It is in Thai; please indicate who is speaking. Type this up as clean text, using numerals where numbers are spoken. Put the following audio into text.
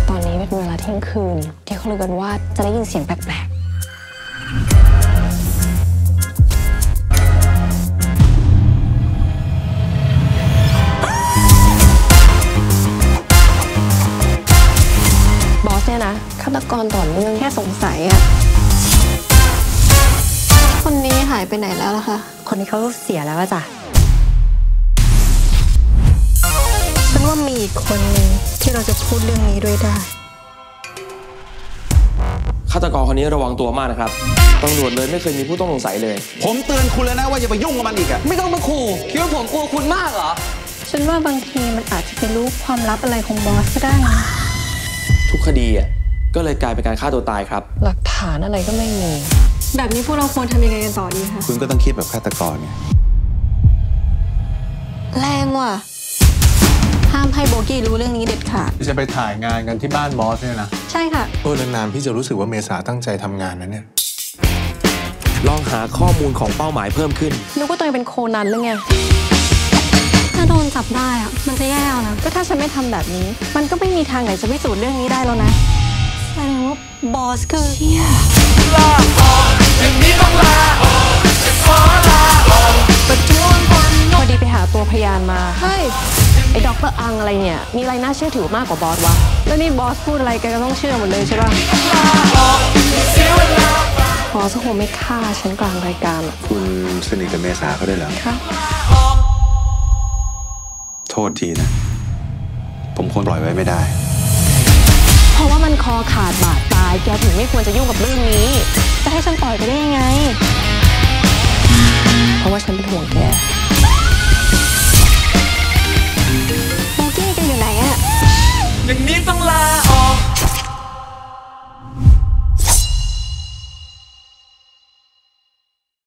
Speaker 1: ตอนนี้เป็นเวลาเที่ยงคืนที่เขาลือกันว่าจะได้ยินเสียงแปลกๆบอสเนี่ยนะฆาตกรต่อเนื่องแค่สงสัยอะคนนี้หายไปไหนแล้วล่ะคะคนนี้เขาเสียแล้วจ้ะฉันว่ามีอีกคนหนึ่งที่เราจะพูดเรื่องนี้ด้วยได้
Speaker 2: ฆาตกรคนนี้ระวังตัวมากนะครับตำรวจเลยไม่เคยมีผู้ต้องสงสัยเลย
Speaker 3: ผมเตือนคุณแล้วนะว่าอย่าไปยุ่งกับมันอีกอะ
Speaker 2: ไม่ต้องมาขู่คิดว่าผมกลัวคุณมากเหรอ
Speaker 1: ฉันว่าบางทีมันอาจจะเป็นรู้ความลับอะไรของบอสก็ได้นะ
Speaker 2: ทุกคดีอ่ะก็เลยกลายเป็นการฆ่าตัวตายครับ
Speaker 1: หลักฐานอะไรก็ไม่มีแบบนี้พวกเราควรทำยังไงกันต่อดีคะ
Speaker 3: คุณก็ต้องคิดแบบฆาตกรไง
Speaker 1: แรงว่ะห้ามให้โบกี้รู้เรื่องนี้เด็ดขาด
Speaker 4: จะไปถ่ายงานกันที่บ้านบอสเนี่ยนะ
Speaker 1: ใช่ค่ะ
Speaker 4: นานๆพี่จะรู้สึกว่าเมษาตั้งใจทำงานนะเนี่ย
Speaker 2: ลองหาข้อมูลของเป้าหมายเพิ่มขึ้น
Speaker 1: นึกว่าตัวเองเป็นโคนันหรือไงถ้าโดนจับได้อะมันจะแย่นะก็ถ้าฉันไม่ทำแบบนี้มันก็ไม่มีทางไหนจะพิสูจน์เรื่องนี้ได้แล้วนะแสดงว่าบอสคือลาออกอย่างนี้ต้องลาออกจะขอลาออกประท้วงพอดีไปหาตัวพยานมาเฮ้ยไอ้ด็อกเตอร์อังอะไรเนี่ยมีอะไรน่าเชื่อถือมากกว่าบอสวะแล้วนี่บอสพูดอะไรแกก็ต้องเชื่อหมดเลยใช่ป่ะบอสคงไม่ฆ่าฉันกลางรายการ
Speaker 3: คุณสนิทกับเมษาเขาได้เหรอ
Speaker 1: คะ
Speaker 3: โทษทีนะผมคงปล่อยไว้ไม่ได้
Speaker 1: เพราะว่ามันคอขาดบาดตายแกถึงไม่ควรจะยุ่งกับเรื่องนี้จะให้ฉันปล่อยไปได้ยังไงเพราะว่าฉันเป็นห่วงแกโบกี้แกอยู่ไหนอะ
Speaker 2: อย่างนี้ต้อง